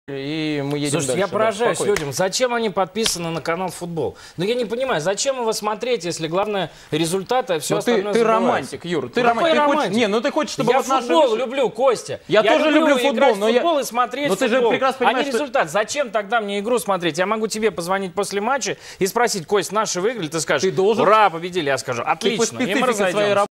И мы едем Слушайте, дальше. я поражаюсь Спокойно. людям. Зачем они подписаны на канал «Футбол»? Ну, я не понимаю, зачем его смотреть, если главное результаты, а все остальное ты забывается? романтик, Юр. Ты Какой романтик. романтик? Не, ну ты хочешь, чтобы Я вот наши... футбол люблю, Костя. Я тоже люблю футбол, играть но в футбол и смотреть но ты же футбол, прекрасно а понимаешь, не что... результат. Зачем тогда мне игру смотреть? Я могу тебе позвонить после матча и спросить: Кость, наши выиграли? Ты скажешь: Ты должен... ура, победили. Я скажу: отлично. Ты по И мы специфике своей разойдемся.